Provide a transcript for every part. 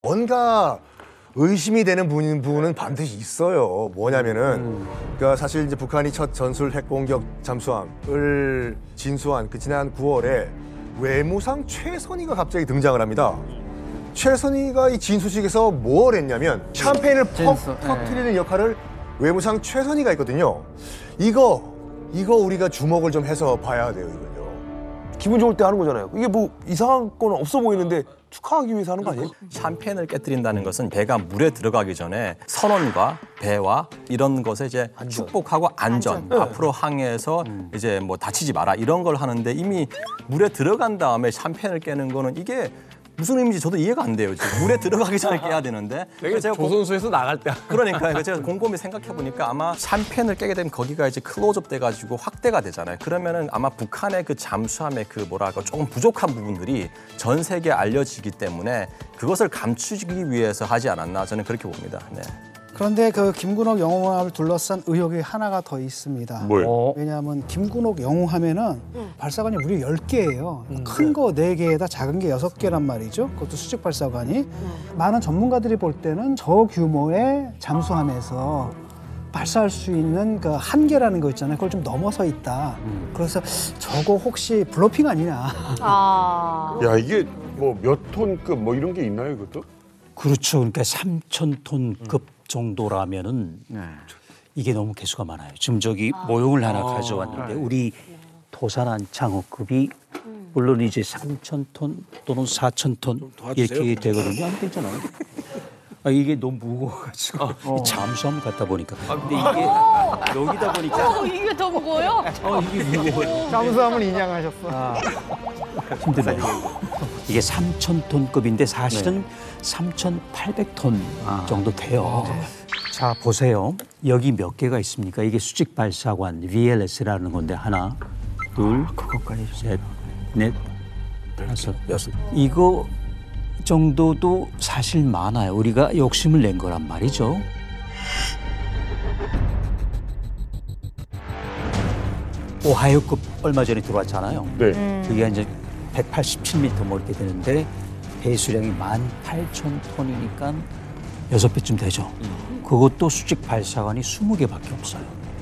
뭔가 의심이 되는 부분은 반드시 있어요. 뭐냐면은 그러니까 사실 이제 북한이 첫 전술 핵공격 잠수함을 진수한 그 지난 9월에 외무상 최선희가 갑자기 등장을 합니다. 최선희가 이 진수식에서 뭘 했냐면 샴페인을 퍽 터뜨리는 역할을 외무상 최선희가 했거든요. 이거 우리가 주목을 좀 해서 봐야 돼요, 이거요. 기분 좋을 때 하는 거잖아요. 이게 뭐 이상한 건 없어 보이는데 축하하기 위해서 하는 거 아니에요? 샴페인을 깨뜨린다는 것은 배가 물에 들어가기 전에 선원과 배와 이런 것에 이제 축복하고 안전. 앞으로 항해에서 이제 뭐 다치지 마라 이런 걸 하는데 이미 물에 들어간 다음에 샴페인을 깨는 거는 이게 무슨 의미인지 저도 이해가 안 돼요. 지금 물에 들어가기 전에 깨야 되는데. 제가 조선소에서 나갈 때. 그러니까 제가 곰곰이 생각해 보니까 아마 샴페인을 깨게 되면 거기가 이제 클로즈업 돼가지고 확대가 되잖아요. 그러면은 아마 북한의 그 잠수함의 그 뭐랄까 조금 부족한 부분들이 전 세계에 알려지기 때문에 그것을 감추기 위해서 하지 않았나 저는 그렇게 봅니다. 네. 그런데 그 김군옥 영웅함을 둘러싼 의혹이 하나가 더 있습니다. 뭘? 왜냐하면 김군옥 영웅함에는 발사관이 무려 10개예요. 큰 거 4개에다 작은 게 6개란 말이죠. 그것도 수직 발사관이. 많은 전문가들이 볼 때는 저 규모의 잠수함에서 발사할 수 있는 그 한계라는 거 있잖아요. 그걸 좀 넘어서 있다. 그래서 저거 혹시 블러핑 아니냐. 야, 이게 뭐 몇 톤급 뭐 이런 게 있나요, 이것도? 그렇죠. 그러니까 3,000톤급 정도라면은 이게 너무 개수가 많아요. 지금 저기 모형을 하나 가져왔는데 우리 도산한 장어급이 물론 이제 3,000톤 또는 4,000톤 이렇게 되거든요. 안 되잖아요. 이게 너무 무거워가지고 이 잠수함 갖다 보니까. 근데 이게 여기다 보니까 이게 더 무거워요? 이게 무거워요. 잠수함을 인양하셨어. 힘드네요. 이게 3,000톤급인데 사실은 3,800톤 정도 돼요. 자, 보세요. 여기 몇 개가 있습니까? 이게 수직 발사관 VLS라는 건데 하나, 둘, 셋, 넷, 다섯, 여섯. 이거 정도도 사실 많아요. 우리가 욕심을 낸 거란 말이죠. 오하이오급 얼마 전에 들어왔잖아요. 네. 그게 이제 187m 뭐 이렇게 되는데 배수량이 18,000톤이니까 6배쯤 되죠. 그것도 수직 발사관이 20개밖에 없어요.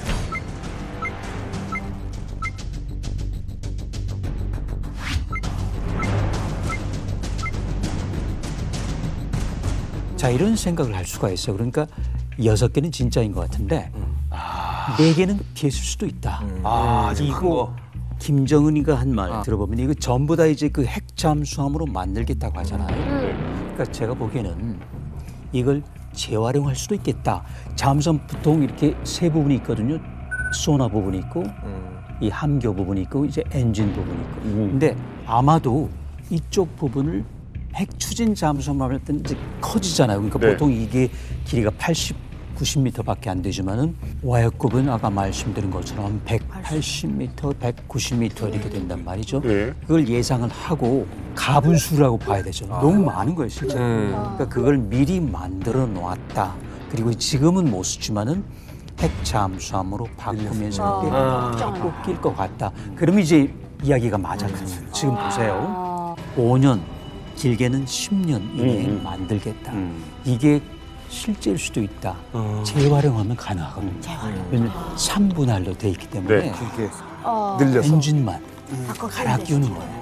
자, 이런 생각을 할 수가 있어요. 그러니까 6개는 진짜인 것 같은데 4개는 피했을 수도 있다. 이거 김정은이가 한 말 들어보면 이거 전부 다 이제 그 핵잠수함으로 만들겠다고 하잖아요. 그러니까 제가 보기에는 이걸 재활용할 수도 있겠다. 잠수함 보통 이렇게 세 부분이 있거든요. 소나 부분이 있고 이 함교 부분이 있고 이제 엔진 부분이 있고. 근데 아마도 이쪽 부분을 핵 추진 잠수함 하면 이제 커지잖아요. 그러니까 네. 보통 이게 길이가 90m밖에 안 되지만은 와이어급은 아까 말씀드린 것처럼 180m, 190m 이렇게 된단 말이죠. 네. 그걸 예상을 하고 가분수라고 봐야 되죠. 너무 많은 거예요, 실제. 그러니까 그걸 미리 만들어 놓았다. 그리고 지금은 못 쓰지만은 핵 잠수함으로 바꾸면서 이렇게 꺾일 것 같다. 그러면 이제 이야기가 맞았거든요. 지금 보세요. 5년, 길게는 10년 이내에 만들겠다. 이게 실제일 수도 있다. 재활용하면 가능하거든요. 왜냐면 3분의 1로 돼 있기 때문에 네. 이렇게 늘려서. 엔진만 갈아 끼우는 거예요.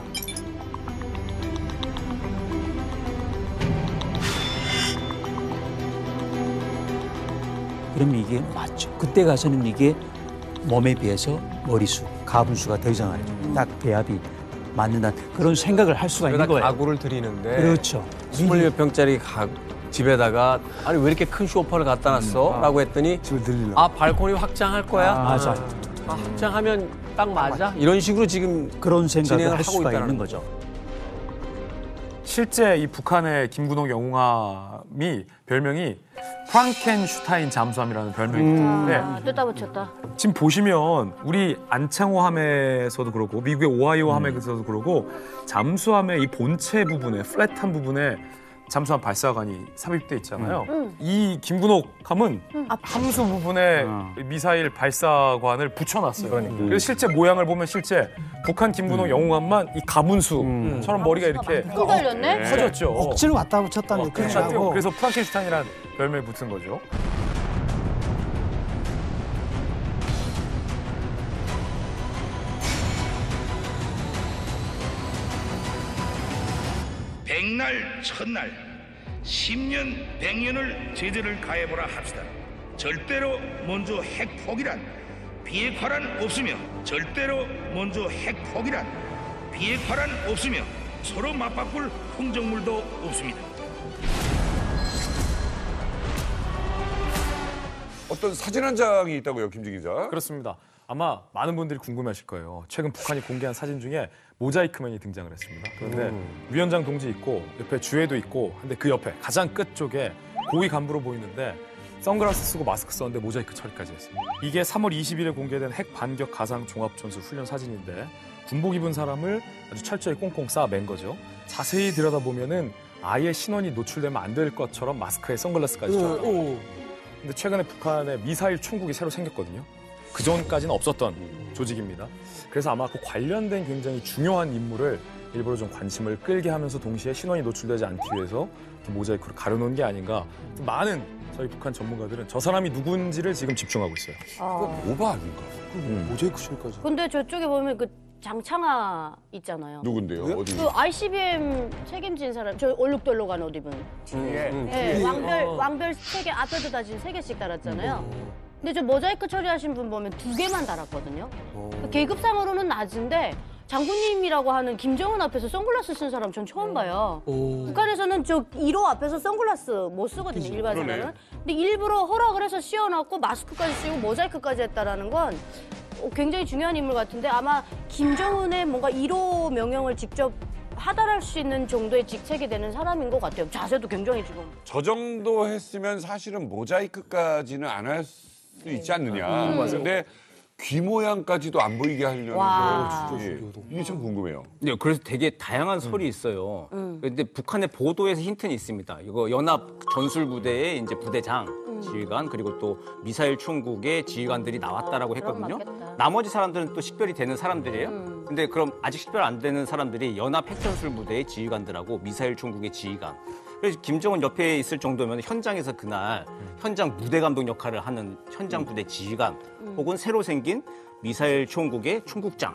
그럼 이게 맞죠. 그때 가서는 이게 몸에 비해서 머리수, 가분수가 더 이상 아니죠. 딱 배합이 맞는다. 그런 생각을 할 수가 있는 거예요. 가구를 드리는데 그렇죠. 20평짜리 집에다가 아니 왜 이렇게 큰 쇼파를 갖다 놨어? 라고 했더니 집을 늘리려고. 아 발코니 확장할 거야? 맞아. 확장하면 딱 맞아? 이런 식으로 지금 그런 생각을 진행을 할 하고 수가 있다는 있는 거죠. 실제 이 북한의 김군옥 영웅함이 별명이 프랑켄슈타인 잠수함이라는 별명이 있는데 뜯다 붙였다. 지금 보시면 우리 안창호 함에서도 그렇고 미국의 오하이오 함에서도 그렇고 잠수함의 이 본체 부분에 플랫한 부분에 잠수함 발사관이 삽입돼 있잖아요. 이 김군옥 함은 함수 부분에 미사일 발사관을 붙여놨어요. 그래서 실제 모양을 보면 실제 북한 김군옥 영웅함만 이 가문수처럼 머리가 이렇게 또 달렸네? 커졌죠. 억지로 갖다 붙였다는 느낌이 나고. 그래서 프랑켄슈타인이라는 별명이 붙은 거죠. 백날 첫날 10년 100년을 제재를 가해보라 합시다. 절대로 먼저 핵폭이란 비핵화란 없으며 절대로 먼저 핵폭이란 비핵화란 없으며 서로 맞바꿀 흥정물도 없습니다. 어떤 사진 한 장이 있다고요, 김지 기자? 그렇습니다. 아마 많은 분들이 궁금해하실 거예요. 최근 북한이 공개한 사진 중에 모자이크맨이 등장을 했습니다. 그런데 위원장 동지 있고 옆에 주해도 있고 근데 그 옆에 가장 끝 쪽에 고위 간부로 보이는데 선글라스 쓰고 마스크 썼는데 모자이크 처리까지 했습니다. 이게 3월 20일에 공개된 핵 반격 가상 종합전술 훈련 사진인데 군복 입은 사람을 아주 철저히 꽁꽁 싸 맨 거죠. 자세히 들여다보면은 아예 신원이 노출되면 안 될 것처럼 마스크에 선글라스까지 껴요. 근데 최근에 북한에 미사일 총국이 새로 생겼거든요. 그 전까지는 없었던 조직입니다. 그래서 아마 그 관련된 굉장히 중요한 인물을 일부러 좀 관심을 끌게 하면서 동시에 신원이 노출되지 않기 위해서 모자이크로 가려놓은 게 아닌가. 많은 저희 북한 전문가들은 저 사람이 누군지를 지금 집중하고 있어요. 오바 아닌가? 모자이크 칠까지. 근데 저쪽에 보면 그 장창하 있잖아요. 누군데요? 어디? 그 ICBM 책임진 사람, 저 얼룩덜룩한 옷 입은. 네, 왕별 3개 앞에도 다 지금 3개씩 달았잖아요. 근데 저 모자이크 처리하신 분 보면 2개만 달았거든요. 계급상으로는 낮은데 장군님이라고 하는 김정은 앞에서 선글라스 쓴 사람 전 처음 봐요. 북한에서는 저 1호 앞에서 선글라스 못 쓰거든요, 일반 사람은. 근데 일부러 허락을 해서 씌워놨고 마스크까지 씌우고 모자이크까지 했다라는 건 굉장히 중요한 인물 같은데 아마 김정은의 뭔가 1호 명령을 직접 하달할 수 있는 정도의 직책이 되는 사람인 것 같아요. 자세도 굉장히 지금. 저 정도 했으면 사실은 모자이크까지는 안 할 수 있지 않느냐. 근데 귀 모양까지도 안 보이게 하려는 거 이게 참 궁금해요. 네, 그래서 되게 다양한 설이 있어요. 근데 북한의 보도에서 힌트는 있습니다. 이거 연합 전술부대의 이제 부대장, 지휘관 그리고 또 미사일 총국의 지휘관들이 나왔다라고 했거든요. 나머지 사람들은 또 식별이 되는 사람들이에요. 근데 그럼 아직 식별 안 되는 사람들이 연합 핵전술부대의 지휘관들하고 미사일 총국의 지휘관. 그래서 김정은 옆에 있을 정도면 현장에서 그날 현장 무대 감독 역할을 하는 현장 부대 지휘관 혹은 새로 생긴 미사일 총국의 총국장.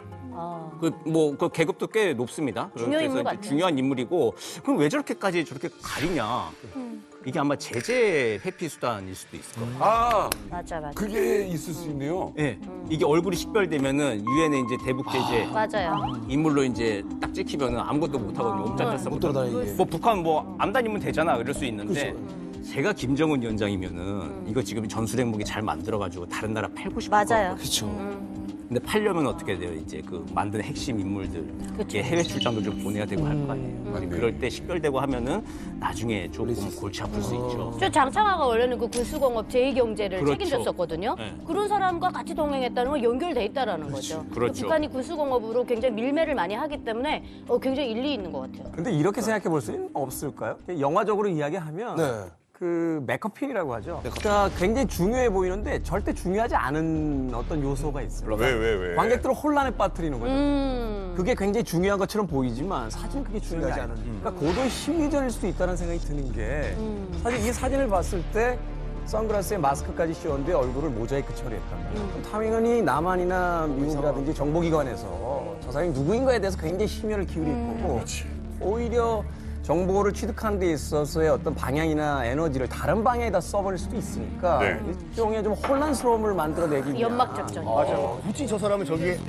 그 계급도 꽤 높습니다. 중요한 인물 같아요. 중요한 인물이고 그럼 왜 저렇게까지 저렇게 가리냐? 이게 아마 제재 회피 수단일 수도 있을 거예요. 아, 맞아. 그게 있을 수 있네요. 네, 이게 얼굴이 식별되면은 유엔의 이제 대북 제재 맞아요. 인물로 이제 딱 찍히면은 아무것도 못 하거든요. 옴짝달싹 못 돌아다니게. 뭐 북한 뭐 안 다니면 되잖아 이럴 수 있는데. 제가 김정은 위원장이면은 이거 지금 전술 핵무기 잘 만들어가지고 다른 나라 팔고 싶을 것 맞아요. 그렇죠. 근데 팔려면 어떻게 돼요? 이제 그 만든 핵심 인물들 이렇게 해외 출장도 좀 보내야 되고 할 거 아니에요. 그럴 때 식별되고 하면은 나중에 조금 골치 아플 수 있죠. 저 장창하가 원래는 그 군수공업 제2경제를 그렇죠. 책임졌었거든요. 네. 그런 사람과 같이 동행했다는 건 연결돼 있다라는 거죠. 그렇죠. 북한이 군수공업으로 굉장히 밀매를 많이 하기 때문에 굉장히 일리 있는 것 같아요. 근데 이렇게 생각해 볼 수는 없을까요? 영화적으로 이야기하면 네. 그 맥커핀이라고 하죠. 그러니까 굉장히 중요해 보이는데 절대 중요하지 않은 어떤 요소가 있어요. 왜? 관객들을 혼란에 빠뜨리는 거죠. 그게 굉장히 중요한 것처럼 보이지만 사실은 그게 중요하지 않은. 그러니까 고도의 심리전일 수도 있다는 생각이 드는 게 사실 이 사진을 봤을 때 선글라스에 마스크까지 씌웠는데 얼굴을 모자이크 처리했단 말이에요. 당연히 남한이나 미국이라든지 정보기관에서 저 사람이 누구인가에 대해서 굉장히 심혈을 기울일 거고 오히려 정보를 취득하는 데 있어서의 어떤 방향이나 에너지를 다른 방향에다 써버릴 수도 있으니까 일종의 좀 혼란스러움을 만들어내기 위한. 연막 작전. 맞아. 굳이 저 사람은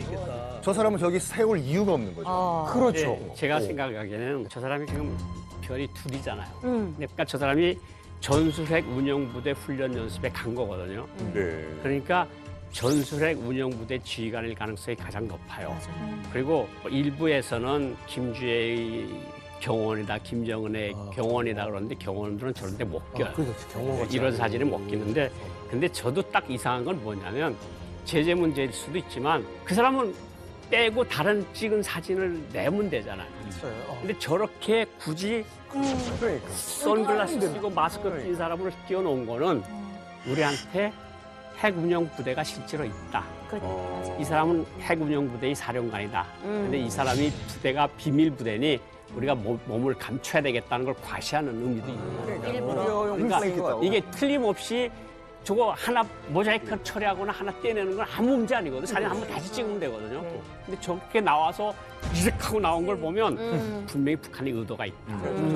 저기 세울 이유가 없는 거죠. 그렇죠. 제가 생각하기에는 저 사람이 지금 별이 둘이잖아요. 그러니까 저 사람이 전술핵 운영부대 훈련 연습에 간 거거든요. 그러니까 전술핵 운영부대 지휘관일 가능성이 가장 높아요. 그리고 일부에서는 김주혜의 경원이다, 김정은의 경원이다 그러는데 경원들은 저런 데 못 껴요. 이런 사진은 못 끼는데 근데 저도 딱 이상한 건 뭐냐면 제재 문제일 수도 있지만 그 사람은 빼고 다른 찍은 사진을 내면 되잖아요. 근데 저렇게 굳이 선글라스 쓰고 마스크 낀 사람을 띄워놓은 거는 우리한테 핵 운영 부대가 실제로 있다. 이 사람은 핵 운영 부대의 사령관이다. 근데 이 사람이 부대가 비밀 부대니 우리가 몸을 감춰야 되겠다는 걸 과시하는 의미도 있는 거예요. 그러니까 이게 틀림없이 저거 하나 모자이크 처리하거나 하나 떼내는 건 아무 문제 아니거든. 사진 한번 다시 찍으면 되거든요. 근데 저렇게 나와서 이렇게 하고 나온 걸 보면 분명히 북한의 의도가 있다.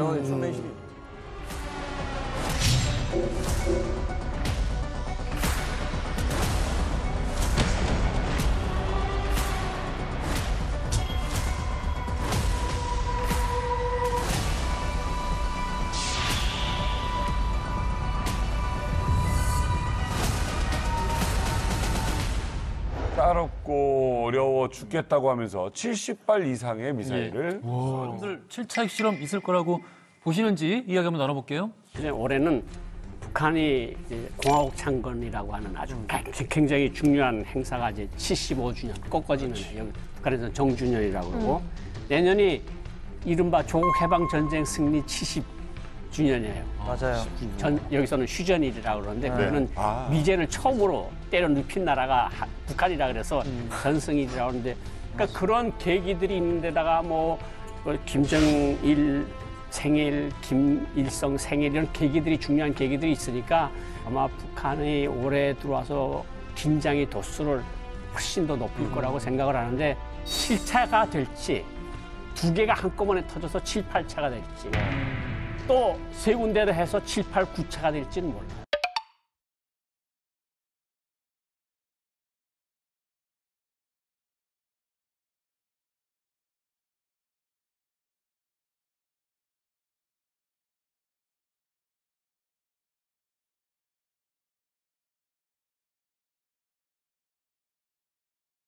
까롭고 어려워 죽겠다고 하면서 70발 이상의 미사일을 여러분들 7차 핵실험 있을 거라고 보시는지 이야기 한번 나눠볼게요. 올해는 북한이 이제 공화국 창건이라고 하는 아주 굉장히 중요한 행사가 이제 75주년 꺾어지는 여기 북한에서는 정주년이라고 그러고 내년이 이른바 조국 해방 전쟁 승리 70주년이에요. 맞아요. 여기서는 휴전일이라고 그러는데 그거는 미제를 처음으로 때려 눕힌 나라가 북한이라 그래서 전승일이라고 하는데 그러니까 그런 계기들이 있는데다가 뭐 김정일 생일, 김일성 생일 이런 계기들이 중요한 계기들이 있으니까 아마 북한이 올해 들어와서 긴장의 도수를 훨씬 더 높일 거라고 생각을 하는데 7차가 될지 2개가 한꺼번에 터져서 7, 8차가 될지 또 3군데를 해서 7, 8, 9차가 될지는 몰라요.